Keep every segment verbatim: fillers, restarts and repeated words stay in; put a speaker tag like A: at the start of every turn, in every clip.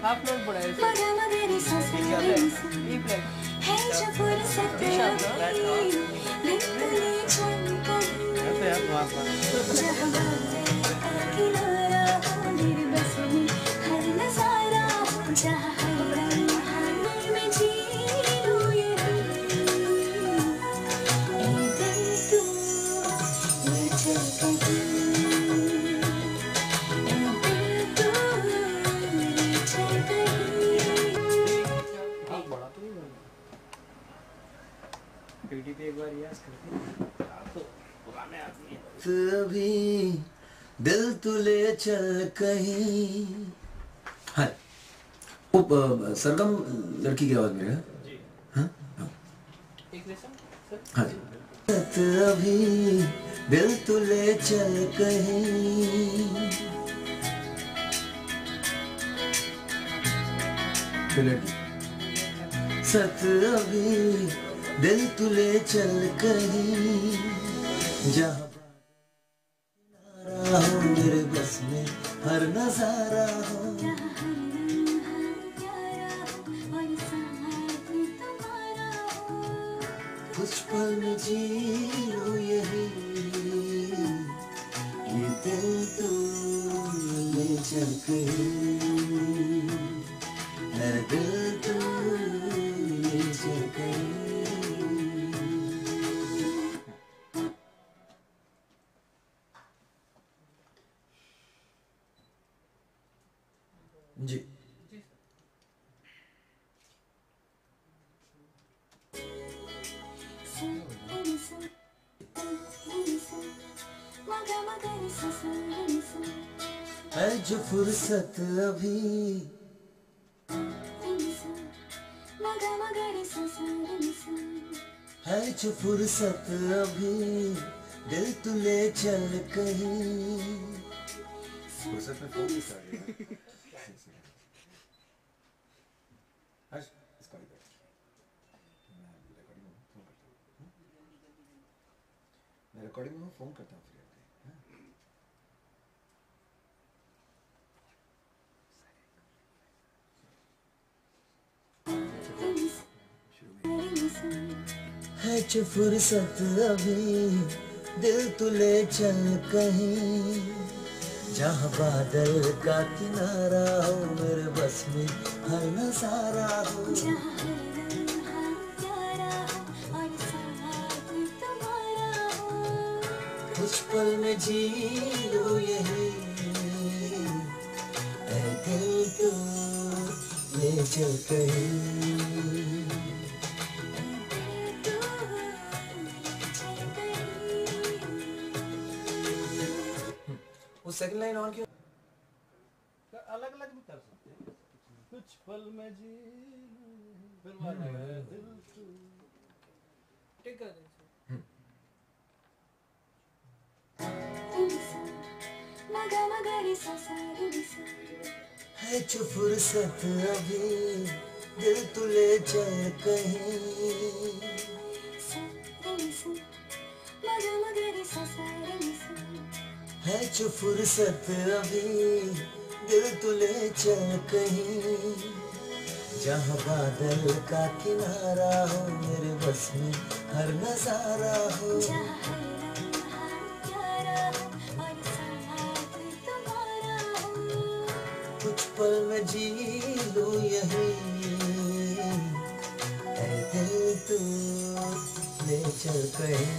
A: Half note पड़ा है ऐसे ई फ्लैट डी शार्प
B: ऐसे यार वहाँ पर
C: अभी दिल तुले चल कहीं। हाँ उप सरगम लड़की की आवाज में है। हाँ हाँ अभी दिल तुले चल कहीं। सत अभी दिल तुले चल कहीं जहाँ हो मेरे बस में हर नजारा हो। कुछ पल में जी लो यही ये दिल तो ले चल कहीं। मेरा दिल तो ले चल कहीं। जी है जो फुर्सत अभी है जो फुर्सत अभी दिल तुले चल कहीं। फुर्सत में फोन कर रही है। मैं रिकॉर्डिंग में फोन करता हूँ फिर है जो फुर्सत अभी दिल तुले चल कहीं जहाँ बादल का किनारा हो मेरे बस में हर नजारा हो। कुछ पल में जी लो यही ऐ दिल तो ले चल कहीं। वो सेकंड लाइन ऑन क्यों?
B: अलग अलग भी कर सकते हैं। कुछ पल में जी फिर वाला है दिल तो
A: टिक कर दें।
C: है जो फुर्सत अभी दिल तुले चल कहीं। है जो फुर्सत अभी दिल तुले चल कहीं जहाँ बादल का किनारा हो मेरे बस में हर नजारा हो। कुछ पल में जी लो यही ऐ दिल तू ले चल कहीं।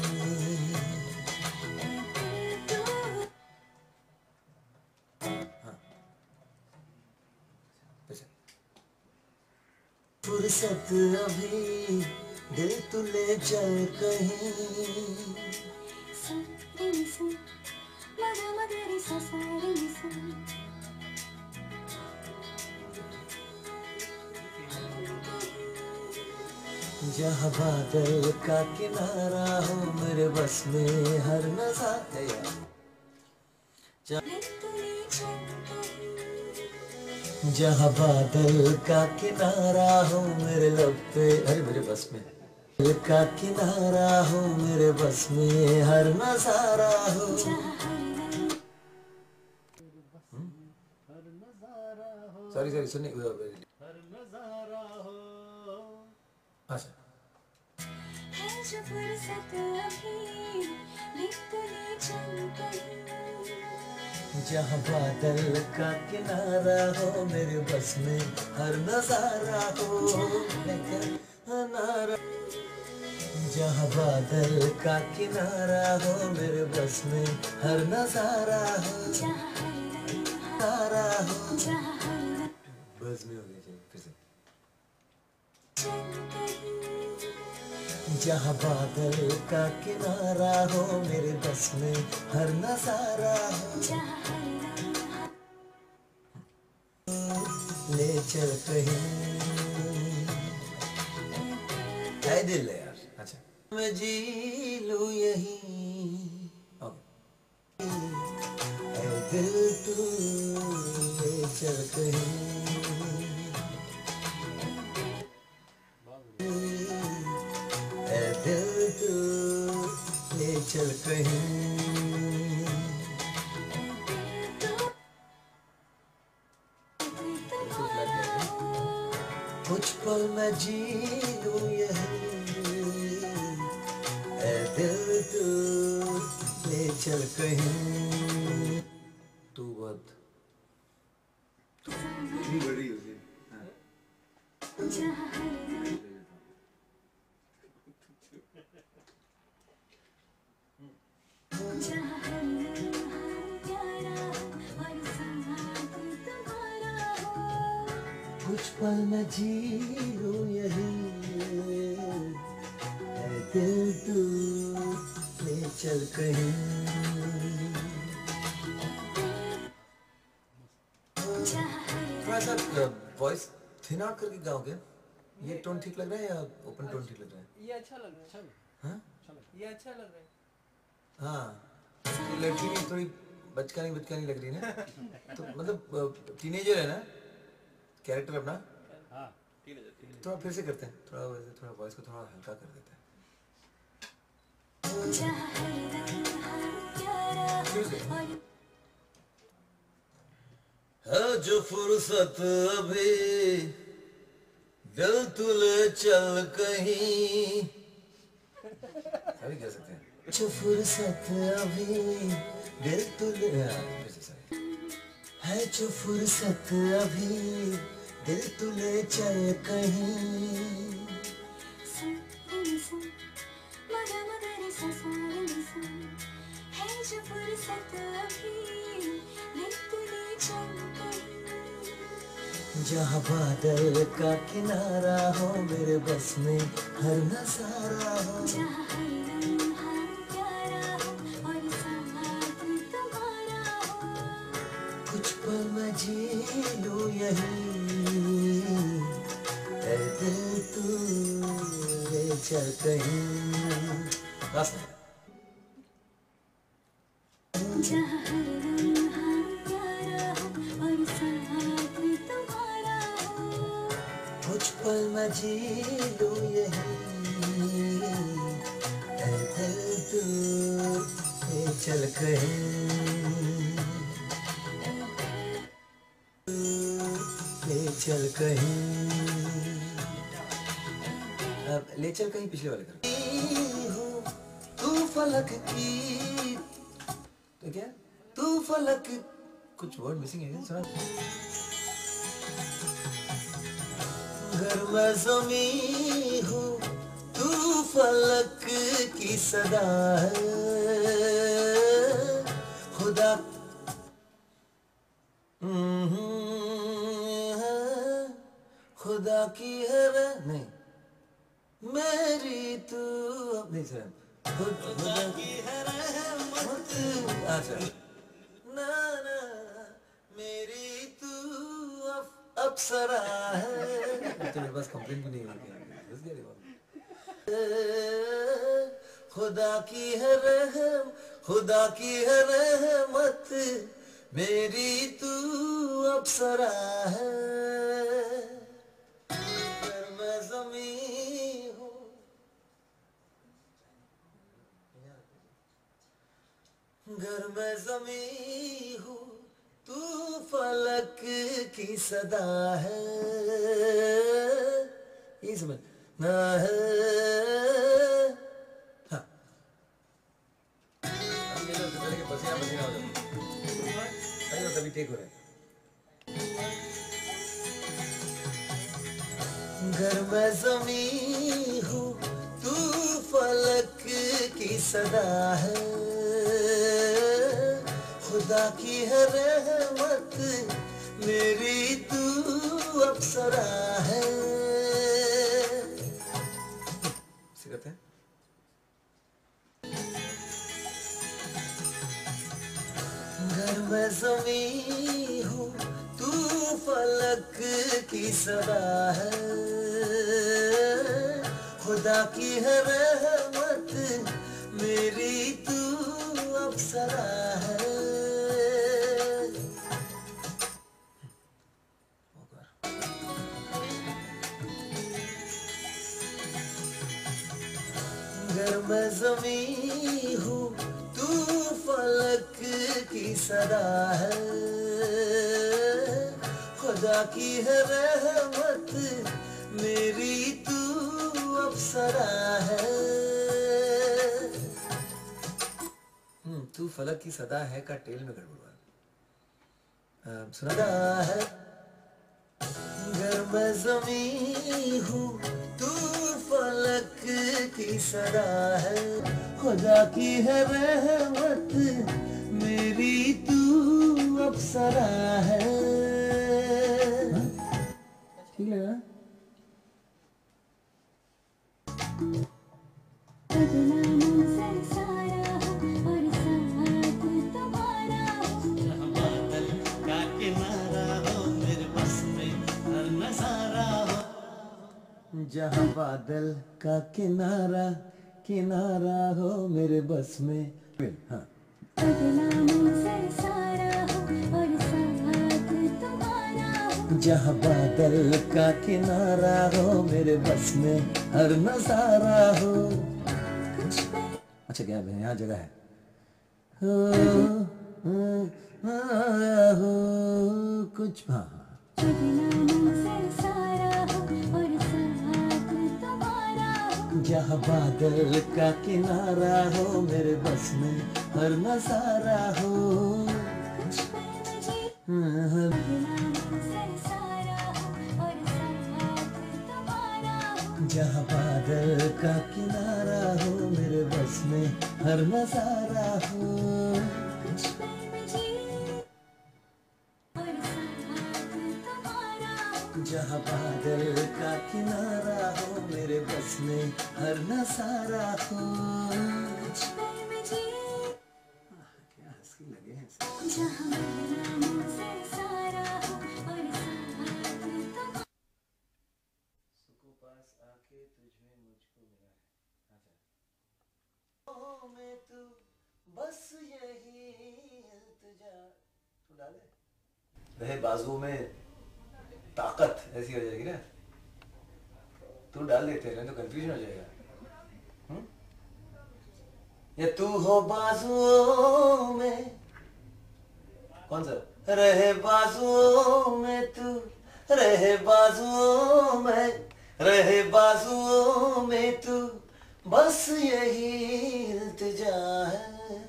C: फुर्सत अभी दिल तुले चल कहीं जहाँ बादल का किनारा हो मेरे बस में हर नजारा। जहाँ बादल का किनारा हो मेरे लब पे अरे मेरे बस में का किनारा हो मेरे बस में हर नजारा हो।
B: हर नजारा हो।
C: सॉरी सॉरी सॉरी सुनने
B: हर नजारा हो।
C: अच्छा
A: है जो फुर्सत अभी निकले चल कहीं
C: जहाँ बादल का किनारा हो मेरे बस में हर नजारा हो नारा जहाँ बादल का किनारा हो मेरे बस में हर नजारा हो
A: जहाँ हर लम्हा
C: नारा हो
A: जहाँ हर लम्हा
C: बस में हो गया चाहिए फिर से
A: चल कहीं
C: जहाँ बादल का किनारा हो मेरे बस में हर नजारा हो
A: जहाँ हर लम्हा
C: ले चल कहीं है दिल है यार। अच्छा मैं जी लूं यहीं ओके है दिल तू ले चल कहीं है दिल तू ले चल कहीं कुछ पल मैं जी लूं यहीं ऐ दिल तू ले चल कहीं तू बहुत
B: इतनी बड़ी हो गई। हाँ।
A: जहाँ हर लम्हा जहाँ हर लम्हा प्यारा हो और साथ तुम्हारा हो
C: कुछ पल मैं जी लूं यहीं ऐ दिल तू ले चल कहीं
A: जहाँ हर
C: थोड़ा सा वॉइस थिन आउट करके गाओगे ये टोन ठीक लग रहा है या ओपन टोन ठीक लग रहा है
D: ये अच्छा लग रहा है।
B: अच्छा लग
C: हाँ
B: अच्छा लग
D: ये अच्छा लग रहा है।
C: हाँ ये लड़की भी थोड़ी बचकानी बचकानी लग रही है ना तो मतलब टीनेजर है ना कैरेक्टर अपना
B: हाँ
C: थोड़ा फिर से करते हैं थोड़ा वैसे थोड़ा वॉइस को थोड़ा हल्का कर देते हैं
A: जहाँ हर लम्हा प्यारा हो
C: फिर से
A: और
C: है जो फुर्सत अभी दिल तुले चल कहीं अभी कह सकते हैं जो फुर्सत अभी दिल तुले हाँ, फिर से sorry। है जो फुर्सत अभी दिल तुले चल कहीं
A: सुन रे सुन मगा मगा रे सा सा रे सा है जो फुर्सत अभी निकले चल कहीं
C: जहाँ बादल का किनारा हो मेरे बस में हर नजारा हो
A: जहाँ हर लम्हा प्यारा हो और साथ तुम्हारा हो
C: कुछ पल मैं जी लूं यहीं ऐ दिल तू ले चल कहीं बस
A: जहाँ हर लम्हा प्यारा हो और साथ तुम्हारा हो
C: कुछ पल मैं जी लूं यहीं ऐ दिल तू ले चल कहीं ले चल कहीं अब ले चल कहीं पिछले वाले कर तू फलक की तो क्या तू फलक कुछ वर्ड मिसिंग है क्या सुना घर में जमी हूँ तू फलक की सदा है खुदा खुदा की है रे- नहीं मेरी तू नहीं सर खुदा की है रहमत अच्छा ना ना मेरी तू अफ- अप्सरा है तो मेरे पास कंप्लेंट भी नहीं होगी बस गया दिमाग में। खुदा की है रहम खुदा की है रहमत मेरी तू अप्सरा है पर मैं ज़मीं हूँ घर में ज़मीं हूँ तू फलक की सदा है, ये समझ ना है। हाँ हम ये लोग पहले के पसीना पसीना हो जाते, तभी टेक हो रहे हैं। घर में ज़मीं हूँ, तू फलक की सदा है, खुदा की है रहमत, मेरी तू अप्सरा है। करते हैं घर में ज़मीं हूँ, तू फलक की सदा है, खुदा की है रहमत, मेरी तू अप्सरा है। घर में ज़मीं हूँ, तू फलक की सदा है, खुदा की है रहमत, मेरी तू अप्सरा है। हम्म तू फलक की सदा है का टेल में गड़बड़ सुना है। घर में ज़मीं हूँ, तू फलक की सदा है, खुदा की है रहमत, मेरी तू अप्सरा है। ठीक लगा? जहाँ बादल का किनारा किनारा हो मेरे बस में। हाँ जहाँ बादल का किनारा हो मेरे बस में हर नजारा हो। अच्छा क्या है यहाँ जगह है। हो, हो, हो, कुछ हाँ जहाँ बादल का किनारा हो मेरे बस में हर नजारा हो। जहाँ बादल का किनारा हो मेरे बस में हर नजारा हो। जहाँ बादल का किनारा हो मेरे बस में हर नजारा हो। क्या हंसी लगे हैं। सुकून पास आके तुझमें मुझको मिला है। अच्छा में तू बस यही इल्तिजा तू डाले रहे बाजू में ताकत ऐसी हो जाएगी ना। तू डाल देते हैं तो कंफ्यूजन हो जाएगा। हुँ? या तू हो बाजुओं में कौन सा रहे बाजुओं में तू रहे बाजुओं में रहे बाजुओं में तू बस यही इल्तिजा है।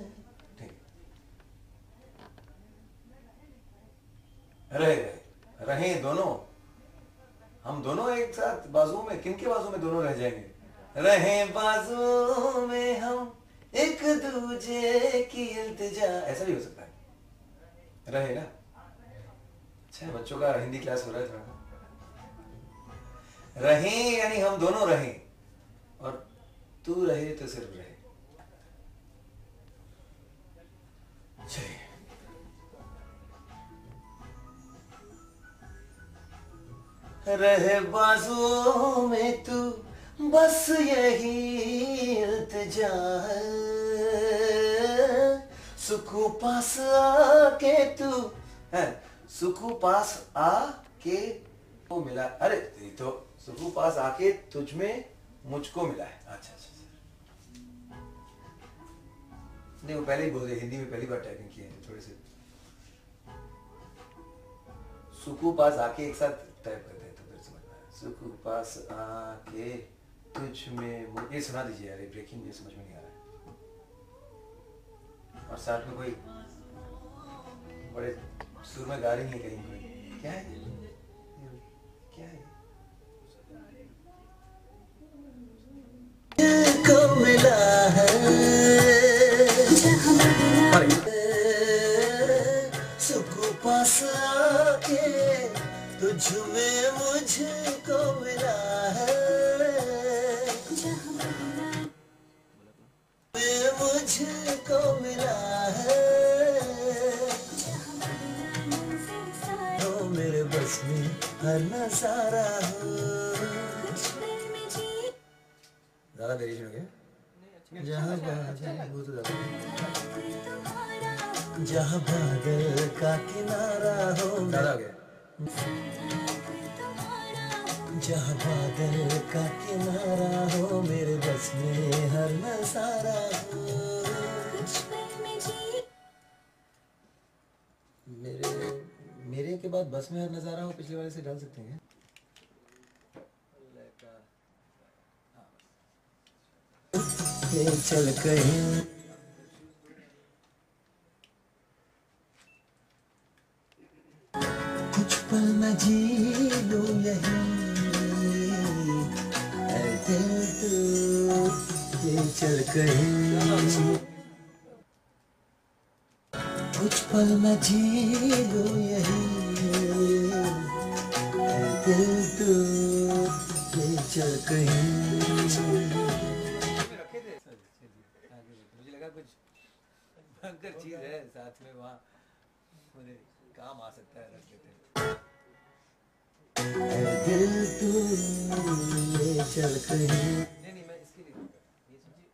C: रहे रहे रहे दोनों हम दोनों एक साथ बाजुओं में। किनके बाजुओं में दोनों रह जाएंगे। रहे बाजुओं में हम एक दूजे की इल्तिजा ऐसा भी हो सकता है। रहे ना। अच्छा बच्चों का हिंदी क्लास हो रहा है थोड़ा। रहे यानी हम दोनों रहे और तू रहे तो सिर्फ रहे। चलिए रहे बाजुओं में तू बस यही इल्तिजा है। सुकून पास आके तू है सुकून पास आके तो मिला। अरे तो सुकून पास आके तुझ में मुझको मिला है। अच्छा अच्छा नहीं वो पहले ही बोल रहे हिंदी में पहली बार टाइपिंग की है थोड़े से सुकू पास आके एक साथ टाइप करते हैं तो फिर समझ में आया। सुकू पास आके तुझ में मुझे ये सुना दीजिए यार, ये ब्रेकिंग मुझे समझ में नहीं आ रहा है। और साथ में कोई बड़े सुर में गा रही है कहीं कोई, क्या है क्या है को मिला है सुकू पास आके तुझ में मुझको मिला है में मुझको मिला है हो मेरे बस में हर नजारा हो। ज़्यादा वेरिएशन हो गया जहाँ बादल वो तो ज़्यादा जहाँ बादल का किनारा हो ज़्यादा हो गया जहाँ बादल का किनारा हो मेरे बस में हर नजारा हो। मेरे मेरे के बाद बस में हर नजारा हो पिछले वाले से डाल सकते हैं क्या? चल कहीं कुछ पल मैं जी लूं यही ऐ दिल तू ये चल कहीं कुछ पल मैं जी लूं यही ऐ दिल तू ये चल कहीं। मुझे लगा कुछ भयंकर चीज है साथ में वहाँ मुझे काम आ सकता है, रख देते हैं दिल तू ले चल कहीं। नहीं नहीं मैं इसके लिए ये समझिए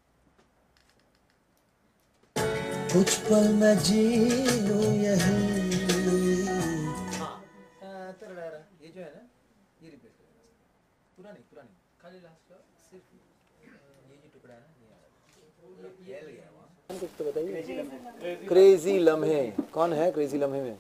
C: कुछ पल मैं जी लूं यही। हाँ ये जो है ना ये रिप्लेस करेगा पूरा नहीं पूरा नहीं खाली लास्ट का सिर्फ ये जो टुकड़ा है ना ये ये गया वहाँ। कुछ तो बताइए। क्रेजी लम्हे कौन है क्रेजी लम्हे में?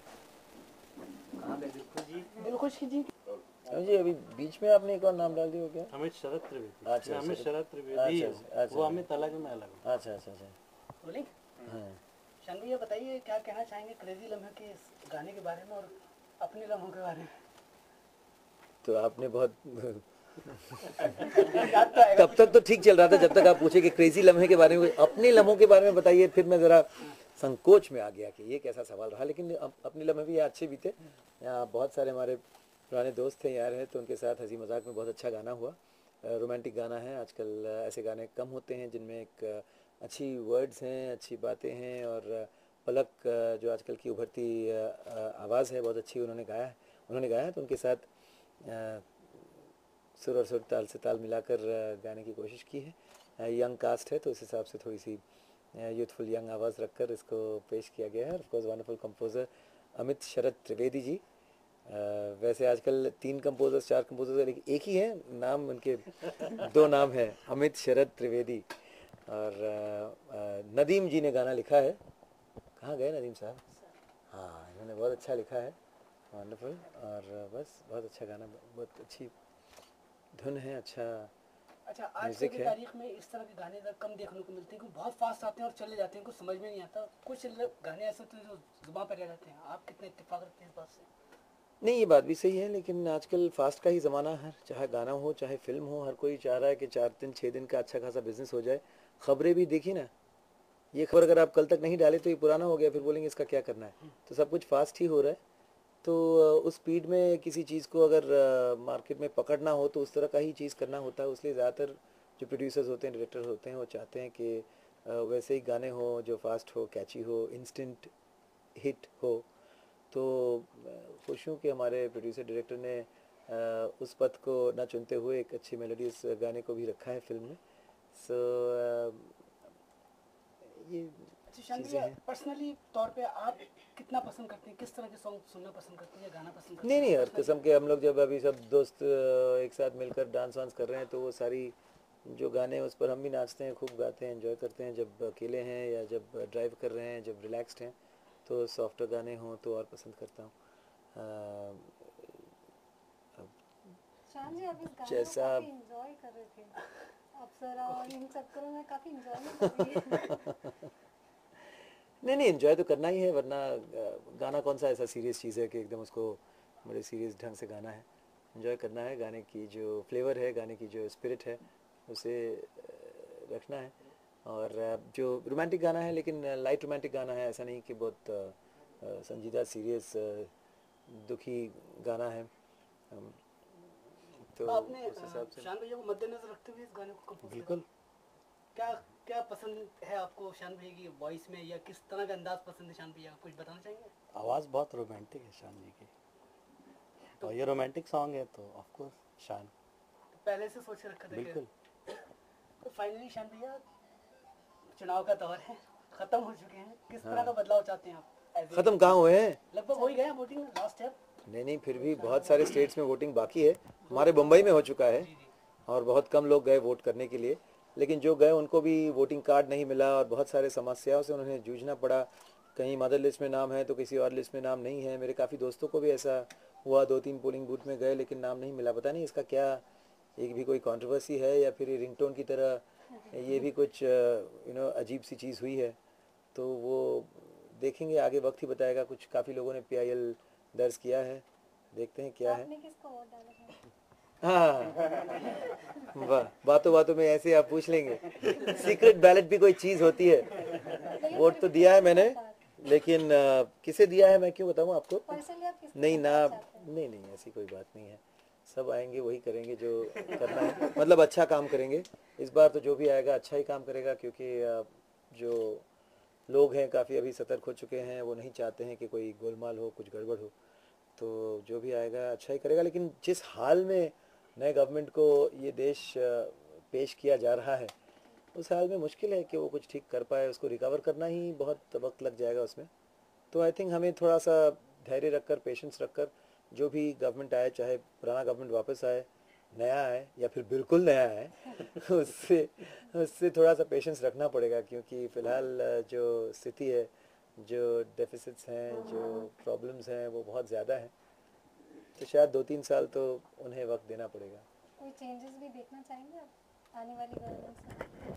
D: दिलखुश कीजिए
C: जी अभी बीच में आपने एक और नाम डाल दिया क्या?
B: अमित शरद त्रिवेदी।
C: अच्छा
B: अमित शरद त्रिवेदी
C: अच्छा
B: वो अमित अलग में अलग।
C: अच्छा अच्छा अच्छा
D: बोले
C: हाँ
D: शान ये बताइए क्या कहना चाहेंगे क्रेजी लम्हे के इस गाने के बारे में और अपने लम्हों के बारे में?
C: तो आपने बहुत तब तक तो ठीक चल रहा था जब तक आप पूछे कि क्रेजी लम्हे के बारे में, अपने लम्हों के बारे में बताइए। फिर मैं ज़रा संकोच में आ गया कि ये कैसा सवाल रहा, लेकिन अपने लम्हे भी अच्छे भी थे। यहाँ बहुत सारे हमारे पुराने दोस्त थे यार हैं तो उनके साथ हंसी मजाक में बहुत अच्छा गाना हुआ। रोमांटिक गाना है, आजकल ऐसे गाने कम होते हैं जिनमें एक अच्छी वर्ड्स हैं, अच्छी बातें हैं। और पलक जो आजकल की उभरती आवाज़ है बहुत अच्छी उन्होंने गाया है उन्होंने गाया है तो उनके साथ सुर और सुर ताल से ताल मिलाकर गाने की कोशिश की है। यंग कास्ट है तो उस हिसाब से थोड़ी सी यूथफुल यंग आवाज़ रखकर इसको पेश किया गया है। Of course wonderful composer Amit Sharad Trivedi ji. आ, वैसे आजकल तीन कंपोजर्स चार कंपोजर्स लेकिन एक ही है नाम, उनके दो नाम है अमित शरद त्रिवेदी। और आ, आ, नदीम जी ने गाना लिखा है। कहाँ गए नदीम साहब? हाँ इन्होंने बहुत अच्छा लिखा है, वंडरफुल। और बस बहुत अच्छा गाना, बहुत अच्छी धुन है, अच्छा
D: अच्छा आज की तारीख में इस तरह के गाने कम देखने को मिलते हैं क्योंकि बहुत फास्ट आते हैं और चले जाते हैं, कुछ समझ में नहीं आता। कुछ गाने ऐसे होते हैं जो जुबान पर रह जाते हैं। आप कितने इत्तेफाक रखते हैं इस बात से?
C: नहीं ये बात भी सही है, लेकिन आजकल फास्ट का ही ज़माना है, चाहे गाना हो चाहे फिल्म हो, हर कोई चाह रहा है कि चार दिन छः दिन का अच्छा खासा बिजनेस हो जाए। खबरें भी देखी ना, ये खबर अगर आप कल तक नहीं डाले तो ये पुराना हो गया, फिर बोलेंगे इसका क्या करना है। तो सब कुछ फास्ट ही हो रहा है, तो उस स्पीड में किसी चीज़ को अगर मार्केट में पकड़ना हो तो उस तरह का ही चीज़ करना होता है। इसलिए ज़्यादातर जो प्रोड्यूसर्स होते हैं, डायरेक्टर होते हैं, वो चाहते हैं कि वैसे ही गाने हो जो फास्ट हो, कैची हो, इंस्टेंट हिट हो। तो खुश हूँ कि हमारे प्रोड्यूसर डायरेक्टर ने उस पथ को ना चुनते हुए एक अच्छी मेलोडी इस गाने को भी रखा है फिल्म में। सो ये चीज़ें हैं।
D: पर्सनली तौर पे आप कितना पसंद करते हैं, किस तरह के सॉन्ग सुनना पसंद करते हैं या गाना पसंद करते हैं?
C: नहीं नहीं हर किस्म के, हम लोग जब अभी सब दोस्त एक साथ मिलकर डांस वांस कर रहे हैं तो वो सारी जो गाने हैं उस पर हम भी नाचते हैं, खूब गाते हैं, एंजॉय करते हैं। जब अकेले हैं या जब ड्राइव कर रहे हैं, जब रिलैक्सड हैं तो सॉफ्ट गाने हों तो और पसंद करता हूँ।
A: शान जी, आप इस गाने को
C: जैसा-
A: काफी एंजॉय कर रहे थे, अप्सरा और इन चक्करों में काफी एंजॉयमेंट हो रही है।
C: नहीं नहीं एंजॉय तो करना ही है, वरना अ, गाना कौन सा ऐसा सीरियस चीज़ है कि एकदम उसको बड़े सीरियस ढंग से गाना है। एंजॉय करना है, गाने की जो फ्लेवर है, गाने की जो स्पिरिट है उसे अ, रखना है। और अ, जो रोमांटिक गाना है, लेकिन लाइट रोमांटिक गाना है, ऐसा नहीं कि बहुत अ, अ, संजीदा सीरियस दुखी गाना है। हम- तो
D: आपने
C: उस हिसाब से
D: शान भैया को मद्देनजर रखते हुए इस गाने को कंपोज
C: बिल्कुल।
D: क्या क्या पसंद है आपको शान भैया की वॉइस में, या किस तरह का अंदाज पसंद है शान भैया, कुछ बताना चाहेंगे?
B: आवाज़ बहुत रोमांटिक है शान जी की, तो ये रोमांटिक सॉन्ग है तो ऑफ कोर्स शान।
D: तो पहले से सोच के रखा था
B: बिल्कुल।
D: क्या? तो फाइनली शान भैया, चुनाव का दौर है, खत्म हो चुके हैं, किस तरह का बदलाव चाहते हैं आप? As a-
C: ख़त्म कहाँ हुए हैं?
D: लगभग हो ही गया वोटिंग लास्ट है।
C: नहीं नहीं, फिर भी बहुत सारे स्टेट्स में वोटिंग बाकी है। हमारे मुंबई में हो चुका है और बहुत कम लोग गए वोट करने के लिए, लेकिन जो गए उनको भी वोटिंग कार्ड नहीं मिला और बहुत सारे समस्याओं से उन्हें जूझना पड़ा। कहीं मदर लिस्ट में नाम है तो किसी और लिस्ट में नाम नहीं है। मेरे काफ़ी दोस्तों को भी ऐसा हुआ, दो तीन पोलिंग बूथ में गए लेकिन नाम नहीं मिला। पता नहीं इसका क्या, एक भी कोई कंट्रोवर्सी है या फिर रिंगटोन की तरह ये भी कुछ यू नो अजीब सी चीज़ हुई है। तो वो देखेंगे, आगे वक्त ही बताएगा। कुछ काफ़ी लोगों ने पी आई एल दर्ज किया है, देखते हैं क्या है।
A: आपने किसको वोट डाला है?
C: हाँ वाह, बातों बातों में ऐसे आप पूछ लेंगे। सीक्रेट बैलेट भी कोई चीज़ होती है। वोट तो दिया है मैंने, लेकिन अ, किसे दिया है मैं क्यों बताऊँ आपको?
A: पर्सनली आप किसको
C: नहीं ना,
A: वोट चाहते हैं?
C: नहीं नहीं ऐसी कोई बात नहीं है। सब आएंगे वही करेंगे जो करना है, मतलब अच्छा काम करेंगे। इस बार तो जो भी आएगा अच्छा ही काम करेगा, क्योंकि अ, जो लोग हैं काफ़ी अभी सतर्क हो चुके हैं। वो नहीं चाहते हैं कि कोई गोलमाल हो, कुछ गड़बड़ हो। तो जो भी आएगा अच्छा ही करेगा। लेकिन जिस हाल में नए गवर्नमेंट को ये देश अ, पेश किया जा रहा है, उस हाल में मुश्किल है कि वो कुछ ठीक कर पाए। उसको रिकवर करना ही बहुत वक्त लग जाएगा उसमें। तो आई थिंक हमें थोड़ा सा धैर्य रखकर, पेशेंस रखकर, जो भी गवर्नमेंट आए, चाहे पुराना गवर्नमेंट वापस आए, नया आए या फिर बिल्कुल नया आए, उससे उससे थोड़ा सा पेशेंस रखना पड़ेगा। क्योंकि फ़िलहाल अ, जो स्थिति है, जो डेफिसिट्स हैं, जो प्रॉब्लम्स हैं, वो बहुत ज़्यादा हैं। तो शायद दो तीन साल तो उन्हें वक्त देना पड़ेगा।
A: कोई चेंजेस भी देखना चाहेंगे आप आने वाली गवर्नमेंट से?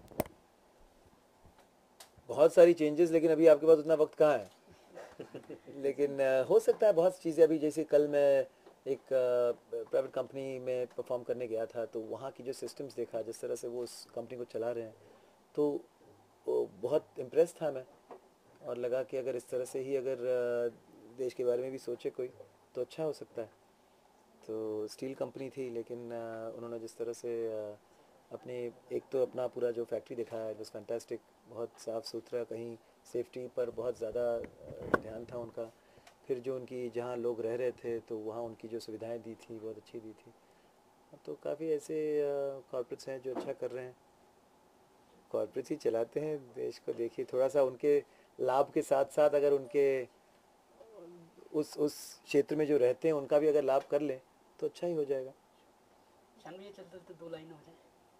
C: बहुत सारी चेंजेस, लेकिन अभी आपके पास उतना वक्त कहाँ है। लेकिन अ, हो सकता है बहुत चीज़ें। अभी जैसे कल मैं एक प्राइवेट कंपनी में परफॉर्म करने गया था, तो वहाँ की जो सिस्टम्स देखा, जिस तरह से वो उस कंपनी को चला रहे हैं, तो वो बहुत इम्प्रेस था मैं। और लगा कि अगर इस तरह से ही अगर अ, देश के बारे में भी सोचे कोई, तो अच्छा हो सकता है। तो स्टील कंपनी थी, लेकिन अ, उन्होंने जिस तरह से अ, अपने एक तो अपना पूरा जो फैक्ट्री दिखाया, इट वाज फैंटास्टिक। बहुत साफ़ सुथरा, कहीं सेफ्टी पर बहुत ज़्यादा अ, ध्यान था उनका। फिर जो उनकी जहाँ लोग रह रहे थे, तो वहाँ उनकी जो सुविधाएं दी थी बहुत अच्छी दी थी। तो काफ़ी ऐसे कॉर्पोरेट्स हैं जो अच्छा कर रहे हैं। कॉर्पोरेट्स ही चलाते हैं देश को। देखिए, थोड़ा सा उनके लाभ के साथ साथ अगर उनके उस उस क्षेत्र में जो रहते हैं उनका भी अगर लाभ कर लें तो अच्छा ही हो जाएगा।
D: शान भैया चलते चलते दो लाइन हो जाए।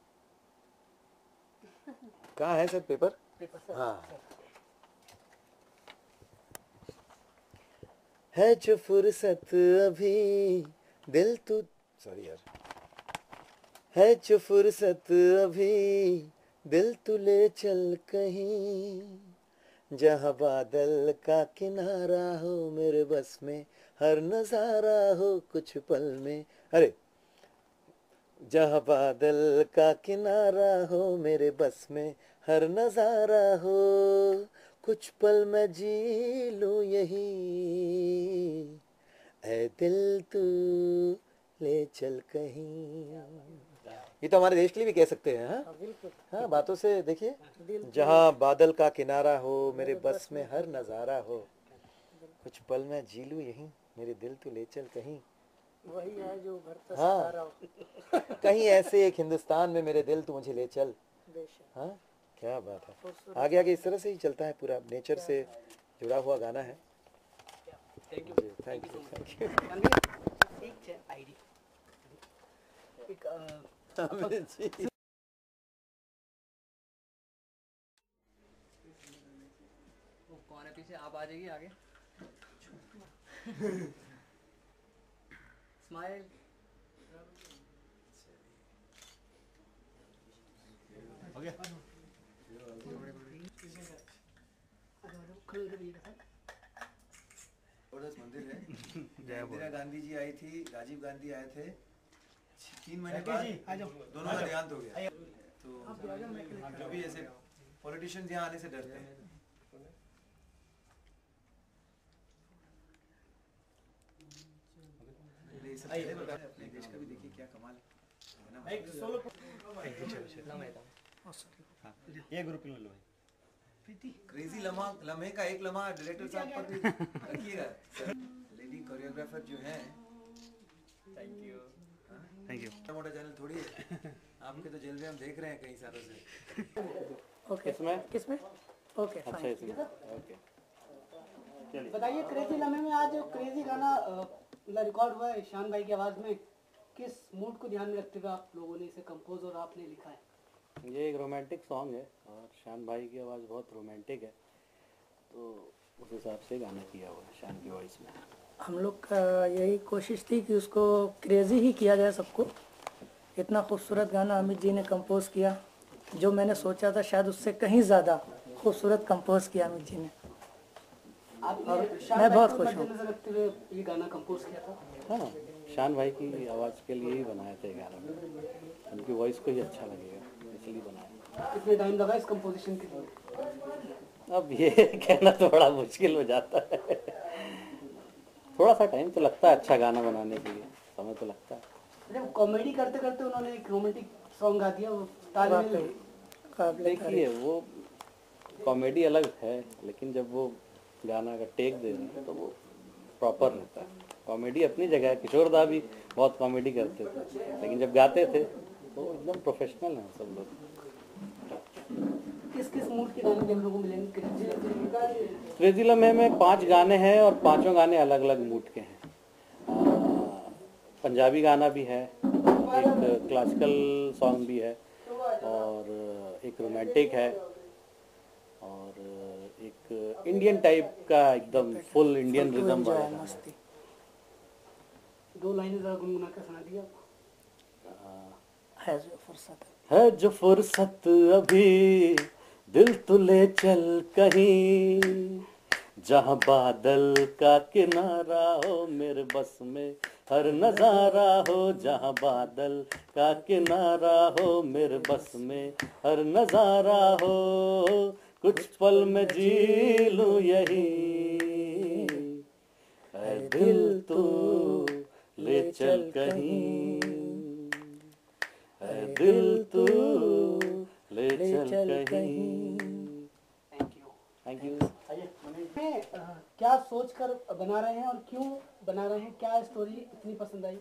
C: कहाँ है सर पेपर?
D: Paper sir.
C: हाँ। है जो फुर्सत अभी दिल तू सॉरी यार है जो फुर्सत अभी दिल तू ले चल कहीं, जहाँ बादल का किनारा हो मेरे बस में, हर नजारा हो कुछ पल में। अरे, जहाँ बादल का किनारा हो मेरे बस में, हर नजारा हो कुछ पल मैं जी लूं यही, ऐ दिल तू ले चल कहीं। ये तो हमारे देश के लिए भी कह सकते हैं। हाँ
D: बिल्कुल।
C: हाँ, बातों से देखिए, जहाँ बादल का किनारा हो मेरे बस में हर नजारा हो, कुछ पल मैं जी लूं यहीं, मेरे दिल तू ले चल कहीं।
D: वही है जो घर पर
C: हाँ।
D: सितारा हो।
C: कहीं ऐसे एक हिंदुस्तान में मेरे दिल तू मुझे ले चल।
D: बेशक।
C: हाँ, क्या बात है। आगे आगे इस तरह से ही चलता है, पूरा नेचर से जुड़ा हुआ गाना है।
D: Thank you.
C: जी, thank you thank you.
D: Shaan भैया, एक है आईडी, एक अ,
C: जी।
D: वो कौन है पीछे, आप आ जाइए आगे। स्माइल।
B: हो गया।
C: जबरदस्त मंदिर है। इंदिरा गांधी जी आई थी, राजीव गांधी आए थे, तीन महीने बाद दोनों का देहांत हो गया। तो जो भी ऐसे पॉलिटिशियंस यहाँ आने से डरते हैं। ये सब चले बता अपने देश का भी देखिए क्या कमाल है ना।
B: एक सोलो ये ग्रुप ले लो भाई।
C: क्रेजी लम्हा लम्हे का एक लम्हा डायरेक्टर साहब पर भी रखिएगा। लेडी कोरियोग्राफर जो है, थैंक यू
B: थैंक यू।
C: मोटा चैनल थोड़ी है आपके, तो जलवे हम देख रहे हैं कई सालों से।
D: ओके
E: किसमें
D: किसमें ओके
E: अच्छा इसमें ओके
D: बताइए, क्रेजी लम्हे में आज जो क्रेजी गाना मतलब रिकॉर्ड हुआ है शान भाई की आवाज़ में, किस मूड को ध्यान में रखते हुए आप लोगों ने इसे कंपोज और आपने लिखा है?
E: ये एक रोमांटिक सॉन्ग है और शान भाई की आवाज़ बहुत रोमांटिक है, तो उस हिसाब से गाना किया हुआ है शान की वॉइस में।
F: हम लोग का यही कोशिश थी कि उसको क्रेजी ही किया जाए सबको। इतना खूबसूरत गाना अमित जी ने कंपोज किया, जो मैंने सोचा था शायद उससे कहीं ज़्यादा खूबसूरत कंपोज किया अमित जी ने।
D: आपने शान
F: मैं
D: भाई
F: बहुत
D: को
F: खुश हूँ।
D: मद्देनजर रखते हुए ये गाना कंपोज किया था?
E: हाँ, शान भाई की आवाज़ के लिए ही बनाया था ये गाना, उनकी वॉइस को ही अच्छा लगेगा इसलिए बनाया।
D: कितने टाइम लगा इस कंपोजिशन के लिए?
E: अब ये कहना तो बड़ा मुश्किल हो जाता है। थोड़ा सा टाइम तो लगता है अच्छा गाना बनाने के लिए, समय तो लगता है।
D: जब कॉमेडी करते करते उन्होंने एक रोमांटिक सॉन्ग गा दिया, वो तालमेल
E: देखिए वो कॉमेडी अलग है, लेकिन जब वो गाना का टेक दे रहे हैं तो वो प्रॉपर रहता है। कॉमेडी अपनी जगह है, किशोर दा भी बहुत कॉमेडी करते थे, लेकिन जब गाते थे तो एकदम प्रोफेशनल हैं सब लोग।
D: किस किस मूड के गाने हम लोगों को मिलेंगे
E: क्रेजी लम्हे में पांच गाने हैं और पांचों गाने अलग अलग मूड के हैं। आ, पंजाबी गाना भी है, एक क्लासिकल सॉन्ग भी है, और एक रोमांटिक है, और एक इंडियन टाइप का एकदम फुल इंडियन रिदम वाला गाना है।
D: दो लाइनें जरा गुनगुना कर सुना दिया।
F: है जो फुर्सत
E: है जो फुर्सत अभी दिल तो ले चल कहीं, जहाँ बादल का किनारा हो मेरे बस में हर नजारा हो, जहाँ बादल का किनारा हो मेरे बस में हर नजारा हो, कुछ पल में जी लूं यही, है दिल तो ले चल कहीं, है दिल तो ले चल कहीं।
D: Thank you.
E: Thank you.
D: में अ, क्या सोचकर बना रहे हैं और क्यों बना रहे हैं, क्या स्टोरी इतनी पसंद आई?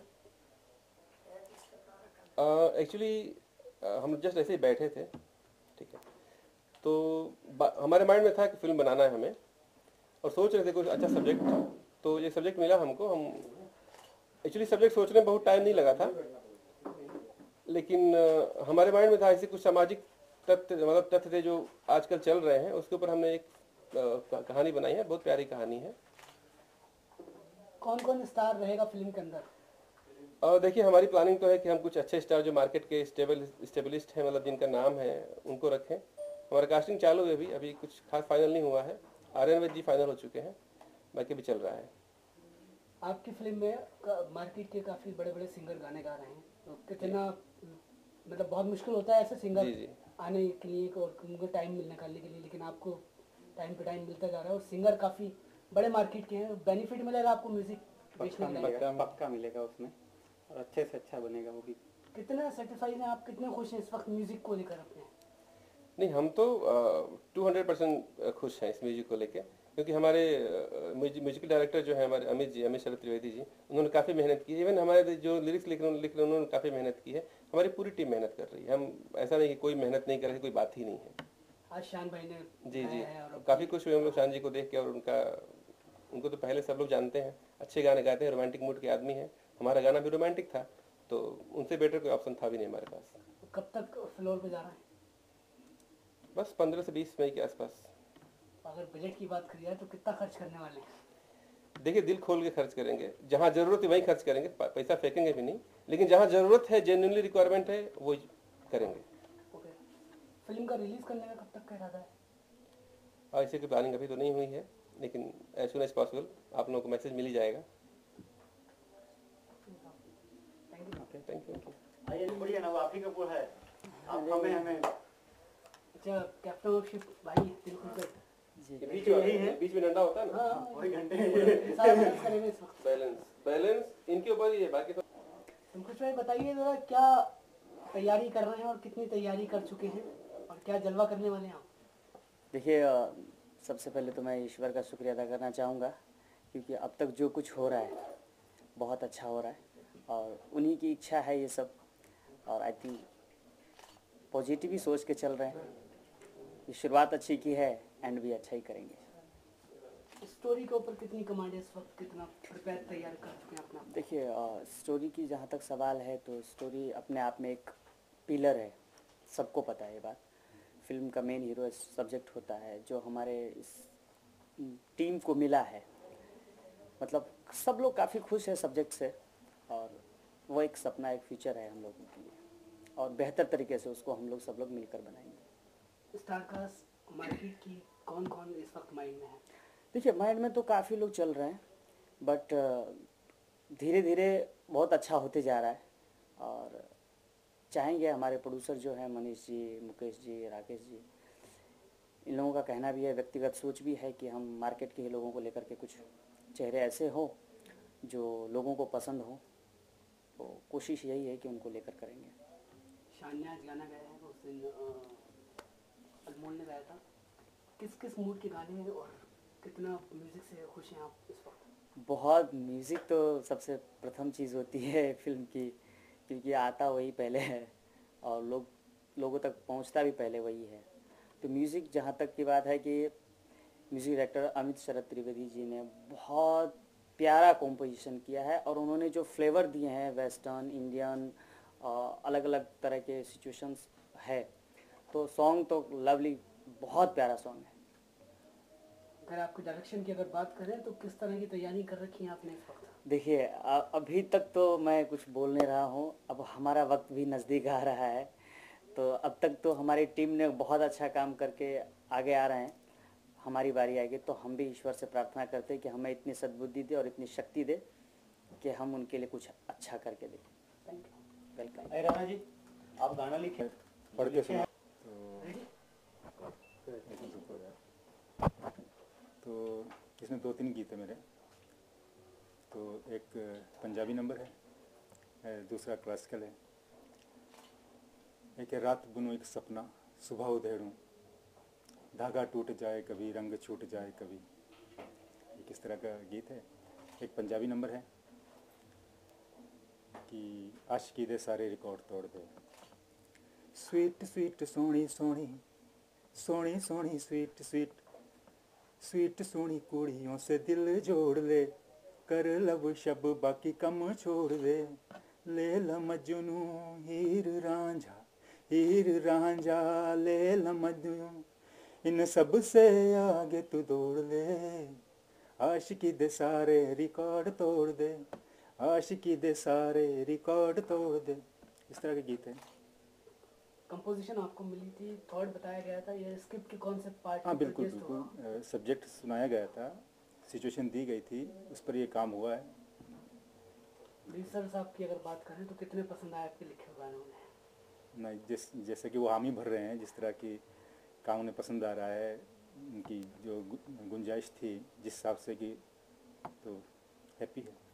G: एक्चुअली uh, हम जस्ट ऐसे ही बैठे थे, ठीक है, तो हमारे माइंड में था कि फिल्म बनाना है हमें, और सोच रहे थे कुछ अच्छा सब्जेक्ट, तो ये सब्जेक्ट मिला हमको। हम एक्चुअली सब्जेक्ट सोचने में बहुत टाइम नहीं लगा था, लेकिन uh, हमारे माइंड में था ऐसे कुछ सामाजिक तथ्य, मतलब तथ्य थे जो आजकल चल रहे हैं, उसके ऊपर हमने एक uh, कहानी बनाई है, बहुत प्यारी कहानी है।
D: कौन कौन स्टार रहेगा फिल्म के अंदर?
G: और देखिए हमारी प्लानिंग तो है कि हम कुछ अच्छे स्टार जो मार्केट के स्टेबल स्टेबलिस्ट हैं, मतलब जिनका नाम है, उनको रखें। हमारा कास्टिंग चालू है अभी, अभी कुछ खास फाइनल नहीं हुआ है। आर्यन वैद जी फाइनल हो चुके हैं, बाकी भी चल रहा है।
D: आपकी फिल्म में मार्केट के काफी बड़े बड़े सिंगर गाने गा रहे हैं, तो कितना मतलब बहुत मुश्किल होता है ऐसे सिंगर
G: जी जी
D: आने के लिए और उनको टाइम मिल निकालने के लिए, लेकिन आपको टाइम पे टाइम मिलता जा रहा है और सिंगर काफी बड़े मार्केट के हैं, बेनिफिट मिलेगा आपको म्यूजिक बेचने के लिए?
H: पक्का पक्का मिलेगा उसमें, और अच्छे से अच्छा बनेगा वो भी।
D: कितना सेटिस्फाइड हैं आप, कितने खुश हैं इस वक्त म्यूजिक को लेकर अपने?
G: नहीं, हम तो टू हंड्रेड परसेंट खुश हैं इस म्यूजिक को लेके, क्योंकि हमारे म्यूजिकल डायरेक्टर जो है हमारे अमित जी, अमित शरद त्रिवेदी जी, उन्होंने काफ़ी मेहनत की है। इवन हमारे जो लिरिक्स लिख रहे लिख रहे उन्होंने काफ़ी मेहनत की है। हमारी पूरी टीम मेहनत कर रही है, हम ऐसा नहीं कि कोई मेहनत नहीं कर रही, कोई बात ही नहीं है।
D: आज शान भाई ने
G: जी जी
D: आया है और
G: काफ़ी खुश हुए हम लोग शान जी को देख के, और उनका उनको तो पहले सब लोग जानते हैं, अच्छे गाने गाते हैं, रोमांटिक मूड के आदमी हैं। हमारा गाना भी रोमांटिक था, तो उनसे बेटर कोई ऑप्शन था भी नहीं हमारे पास।
D: कब तक फ्लोर पे जा रहा है?
G: बस पंद्रह से बीस मई के आसपास।
D: अगर बजट की बात करी जाए तो कितना खर्च करने वाले हैं?
G: देखिए दिल खोल के खर्च करेंगे, जहाँ ज़रूरत है वहीं खर्च करेंगे, पैसा फेंकेंगे भी नहीं, लेकिन जहाँ ज़रूरत है, जेन्युइनली रिक्वायरमेंट है, वो करेंगे।
D: ओके, फिल्म का रिलीज करने का कब तक का इरादा है?
G: ऐसे की प्लानिंग अभी तो नहीं हुई है, लेकिन एज सुन एज पॉसिबल आप लोगों को मैसेज मिल ही जाएगा। Okay, thank you.
H: आइए बढ़िया ना, वो आप ही का पूरा है, आप हमें हमें
D: अच्छा कैप्टन ऑफ शिप भाई दिल खुल गए
G: ये बीच में यही है, बीच में डंडा होता है ना,
D: हाँ
H: वही घंटे
D: सारा बैलेंस करेंगे इस वक्त।
G: बैलेंस बैलेंस इनके ऊपर ही है, बाकी तो
D: तुम कुछ भाई बताइए जरा, क्या तैयारी कर रहे हैं और कितनी तैयारी कर चुके हैं और क्या जलवा करने वाले हैं आप?
I: देखिए अ, सबसे पहले तो मैं ईश्वर का शुक्रिया अदा करना चाहूँगा, क्योंकि अब तक जो कुछ हो रहा है बहुत अच्छा हो रहा है और उन्हीं की इच्छा है ये सब, और आई थिंक पॉजिटिव ही सोच के चल रहे हैं। ये शुरुआत अच्छी की है, एंड भी अच्छा ही करेंगे।
D: स्टोरी के ऊपर कितनी कमांड है इस वक्त, कितना प्रिपेयर तैयार कर चुके हैं अपना?
I: देखिए अ, स्टोरी की जहाँ तक सवाल है तो स्टोरी अपने आप में एक पिलर है, सबको पता है ये बात। फिल्म का मेन हीरो सब्जेक्ट होता है जो हमारे इस टीम को मिला है, मतलब सब लोग काफ़ी खुश है सब्जेक्ट से, और वो एक सपना, एक फ्यूचर है हम लोगों के लिए, और बेहतर तरीके से उसको हम लोग सब लोग मिलकर बनाएंगे।
D: स्टारकास्ट मार्केट की कौन कौन इस वक्त माइंड में है?
I: देखिए माइंड में तो काफ़ी लोग चल रहे हैं, बट धीरे धीरे बहुत अच्छा होते जा रहा है, और चाहेंगे हमारे प्रोड्यूसर जो है मनीष जी, मुकेश जी, राकेश जी, इन लोगों का कहना भी है, व्यक्तिगत सोच भी है कि हम मार्केट के लोगों को लेकर के कुछ चेहरे ऐसे हो जो लोगों को पसंद हो, तो कोशिश यही है कि उनको लेकर करेंगे।
D: शान्या आज गाना गाया है, उस दिन अनमोल ने गाया था, किस किस मूड के गाने हैं और कितना म्यूजिक से खुश हैं आप इस वक्त?
I: बहुत म्यूज़िक तो सबसे प्रथम चीज़ होती है फिल्म की, क्योंकि आता वही पहले है और लोग लोगों तक पहुंचता भी पहले वही है। तो म्यूज़िक जहाँ तक की बात है कि म्यूज़िक डायरेक्टर अमित शरद त्रिवेदी जी ने बहुत प्यारा कॉम्पोजिशन किया है, और उन्होंने जो फ्लेवर दिए हैं वेस्टर्न, इंडियन, अलग अलग तरह के सिचुएशंस है, तो सॉन्ग तो लवली, बहुत प्यारा सॉन्ग है।
D: अगर आपके डायरेक्शन की अगर बात करें तो किस तरह की तैयारी कर रखी है आपने इस वक्त?
I: देखिए अभी तक तो मैं कुछ बोल नहीं रहा हूँ, अब हमारा वक्त भी नज़दीक आ रहा है, तो अब तक तो हमारी टीम ने बहुत अच्छा काम करके आगे आ रहे हैं। हमारी बारी आएगी तो हम भी ईश्वर से प्रार्थना करते हैं कि हमें इतनी सद्बुद्धि दे और इतनी शक्ति दे कि हम उनके लिए कुछ अच्छा करके दें।
D: Thank you.
I: वेलकम।
H: अरे राणा जी, आप गाना लिखे
G: पढ़ के सुना।
J: तो इसमें दो तीन गीत है मेरे, तो एक पंजाबी नंबर है, दूसरा क्लासिकल है। एक है रात बुनो एक सपना, सुबह उधेड़ूं, धागा टूट जाए कभी, रंग छूट जाए कभी, एक इस तरह का गीत है। एक पंजाबी नंबर है कि आशिकी दे सारे रिकॉर्ड तोड़ दे, स्वीट स्वीट सोहनी सोहनी सोहनी सोहनी स्वीट स्वीट स्वीट सोहनी कुड़ियों से दिल जोड़ ले, कर लब शब बाकी कम छोड़ दे, ले ल मजनू हीर रांझा हीर रांझा, ले ल मजनू इन सब से आगे तू दौड़ ले, आशिकी दे सारे रिकॉर्ड तोड़ दे, आशिकी दे सारे रिकॉर्ड तोड़ दे, इस तरह के गीत हैं।
D: कंपोजिशन आपको मिली थी, थॉट बताया गया था, ये स्क्रिप्ट के कौन से पार्ट?
J: हाँ बिल्कुल बिल्कुल, सब्जेक्ट सुनाया गया था, सिचुएशन दी गई थी, उस पर ये काम हुआ है।
D: सर साहब की अगर बात करें तो कितने पसंद आए आपके लिखे हुए गानों में?
J: नहीं, जिस जैसे कि वो हामी भर रहे हैं, जिस तरह की काम उन्हें पसंद आ रहा है, उनकी जो गुंजाइश थी जिस हिसाब से कि, तो हैप्पी है।